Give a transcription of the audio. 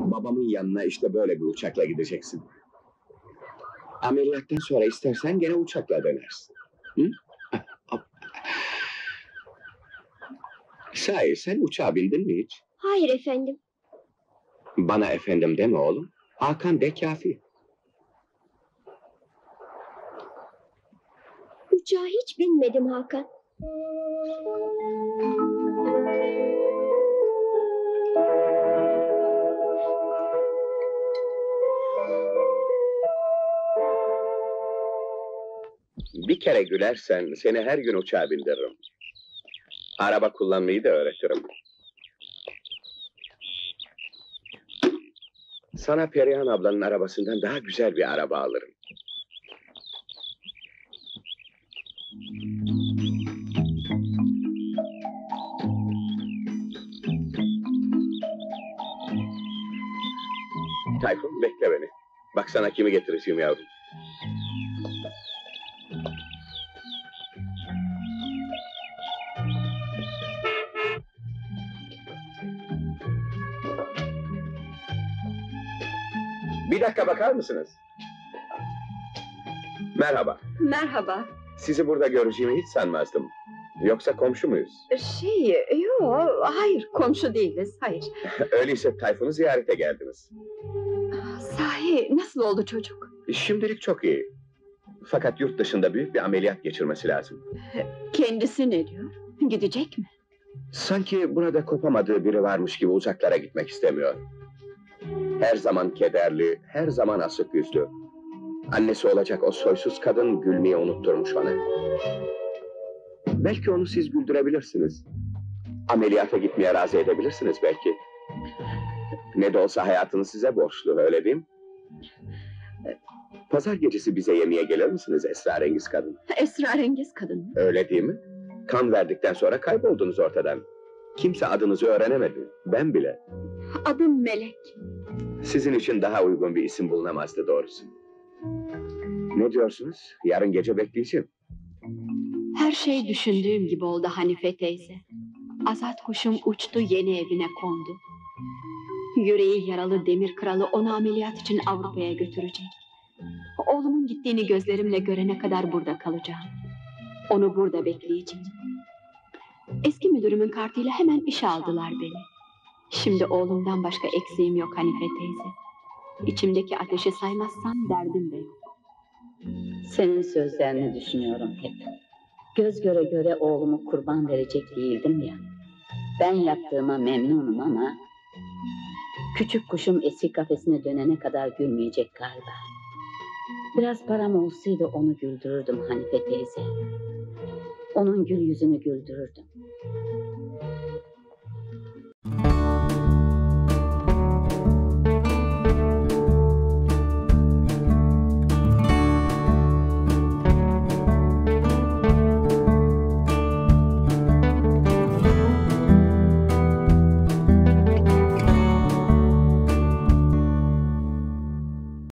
Babamın yanına işte böyle bir uçakla gideceksin. Ameliyattan sonra istersen gene uçakla dönersin. Hı? Sahi sen uçağa bindin mi hiç? Hayır efendim. Bana efendim deme oğlum. Hakan de kafi. Uçağa hiç binmedim Hakan. Bir kere gülersen seni her gün uçağa bindiririm. Araba kullanmayı da öğretirim. Sana Perihan ablanın arabasından daha güzel bir araba alırım. Tayfun bekle beni. Bak sana kimi getireceğim yavrum. Bir dakika bakar mısınız? Merhaba. Merhaba. Sizi burada göreceğimi hiç sanmazdım. Yoksa komşu muyuz? Hayır, komşu değiliz, hayır. Öyleyse Tayfun'u ziyarete geldiniz. Sahi, nasıl oldu çocuk? Şimdilik çok iyi. Fakat yurt dışında büyük bir ameliyat geçirmesi lazım. Kendisi ne diyor? Gidecek mi? Sanki burada kopamadığı biri varmış gibi uzaklara gitmek istemiyor. Her zaman kederli, her zaman asık yüzlü. Annesi olacak o soysuz kadın gülmeyi unutturmuş ona. Belki onu siz güldürebilirsiniz. Ameliyata gitmeye razı edebilirsiniz belki. Ne de olsa hayatını size borçlu, öyle değil mi? Pazar gecesi bize yemeğe gelir misiniz esrarengiz kadın? Esrarengiz kadın mı? Öyle değil mi? Kan verdikten sonra kayboldunuz ortadan. Kimse adınızı öğrenemedi, ben bile. Adım Melek. Sizin için daha uygun bir isim bulunamazdı doğrusu. Ne diyorsunuz? Yarın gece bekleyeceğim. Her şey düşündüğüm gibi oldu Hanife teyze. Azat kuşum uçtu, yeni evine kondu. Yüreği yaralı demir kralı onu ameliyat için Avrupa'ya götürecek. Oğlumun gittiğini gözlerimle görene kadar burada kalacağım. Onu burada bekleyeceğim. Eski müdürümün kartıyla hemen işe aldılar beni. Şimdi oğlumdan başka eksiğim yok Hanife teyze. İçimdeki ateşi saymazsam derdim de yok. Senin sözlerini düşünüyorum hep. Göz göre göre oğlumu kurban verecek değildim ya. Ben yaptığıma memnunum ama... küçük kuşum eski kafesine dönene kadar gülmeyecek galiba. Biraz param olsaydı onu güldürürdüm Hanife teyze. Onun gül yüzünü güldürürdüm.